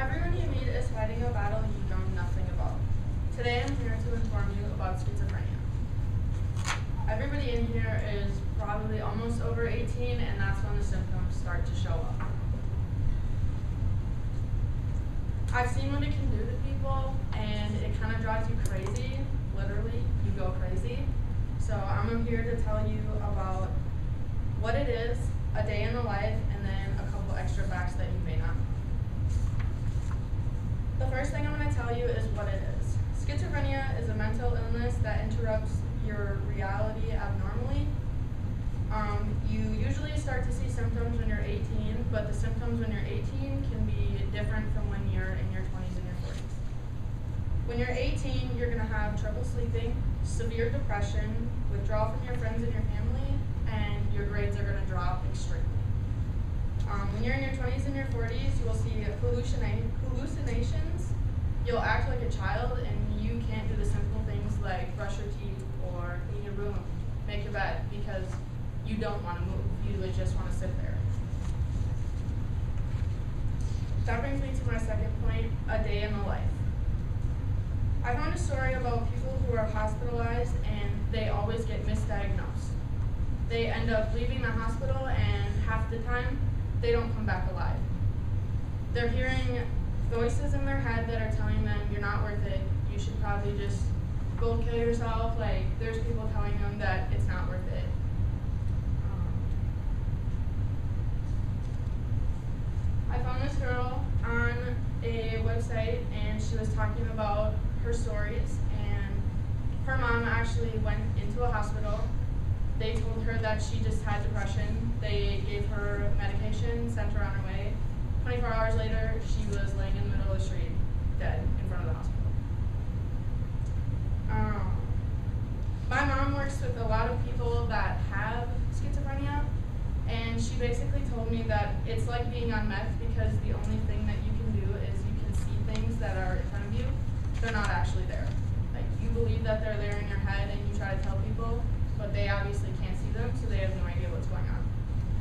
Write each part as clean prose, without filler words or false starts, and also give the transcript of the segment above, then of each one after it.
Everyone you meet is fighting a battle you know nothing about. Today I'm here to inform you about schizophrenia. Everybody in here is probably almost over 18, and that's when the symptoms start to show up. I've seen what it can do to people, and it kind of drives you crazy. Literally, you go crazy. So I'm here to tell you about what it is, a day in the life, and then a couple extra facts that you may not know. The first thing I'm going to tell you is what it is. Schizophrenia is a mental illness that interrupts your reality abnormally. You usually start to see symptoms when you're 18, but the symptoms when you're 18 can be different from when you're in your 20s and your 40s. When you're 18, you're going to have trouble sleeping, severe depression, withdrawal from your friends and your family, and your grades are going to drop extremely. When you're in your 20s and your 40s, you will see hallucinations. You'll act like a child, and you can't do the simple things like brush your teeth or clean your room, make your bed, because you don't want to move. You just want to sit there. That brings me to my second point, a day in the life. I found a story about people who are hospitalized and they always get misdiagnosed. They end up leaving the hospital, and half the time they don't come back alive. They're hearing voices in their head that are telling them, you're not worth it, you should probably just go kill yourself. Like, there's people telling them that it's not worth it. I found this girl on a website, and she was talking about her stories, and her mom actually went into a hospital. They told her that she just had depression. They gave her medication, sent her on her way. 24 hours later, she was laying in the middle of the street, dead, in front of the hospital. My mom works with a lot of people that have schizophrenia, and she basically told me that it's like being on meth, because the only thing that you can do is you can see things that are in front of you. They're not actually there. Like, you believe that they're there in your head, and you try to tell people, but they obviously can't see them, so they have no idea what's going on.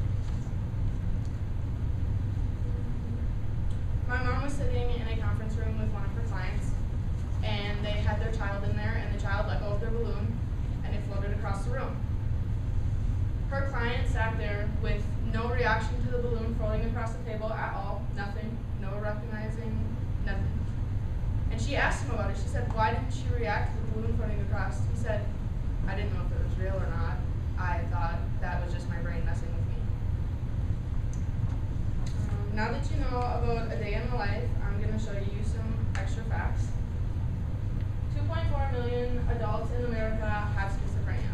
My mom was sitting in a conference room with one of her clients, and they had their child in there, and the child let go of their balloon, and it floated across the room. Her client sat there with no reaction to the balloon floating across the table at all, nothing, no recognizing, nothing. And she asked him about it. She said, why didn't you react to the balloon floating across? He said, I didn't know if it was real or not. I thought that was just my brain messing with me. Now that you know about a day in the life, I'm going to show you some extra facts. 2.4 million adults in America have schizophrenia.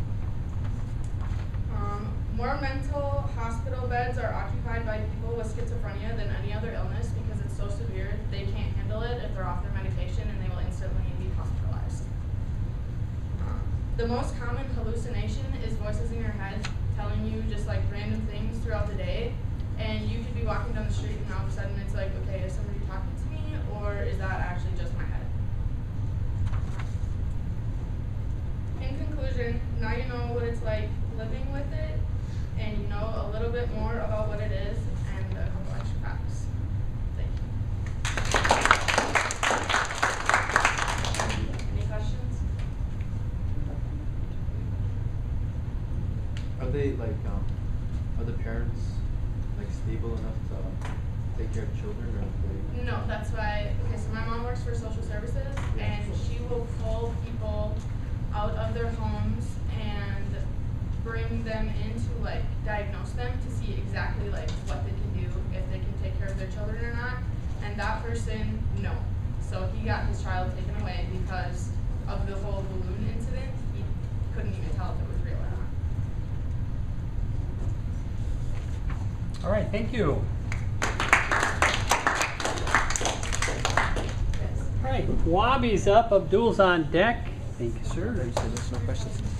More mental hospital beds are occupied by people with schizophrenia than any other illness, because it's so severe they can't handle it if they're off their medication, and they will instantly be hospitalized. The most common hallucination is voices in your head telling you just like random things throughout the day, and you could be walking down the street and all of a sudden it's like, okay, is somebody talking to me, or is that actually just my head? In conclusion, now you know what it's like living with it, and you know a little bit more about what it is and a couple extra facts. Thank you. Any questions? Are they like, are the parents like stable enough to take care of children, or are they? No, that's why, okay, so my mom works for social services, and she will pull people out of their homes and bring them in to like diagnose them to see exactly like what they can do, if they can take care of their children or not. And that person, no. So he got his child taken away because of the whole balloon incident. He couldn't even tell if it was real or not. All right, thank you. Yes. All right, Wabi's up, Abdul's on deck. Thank you, sir. There's no questions.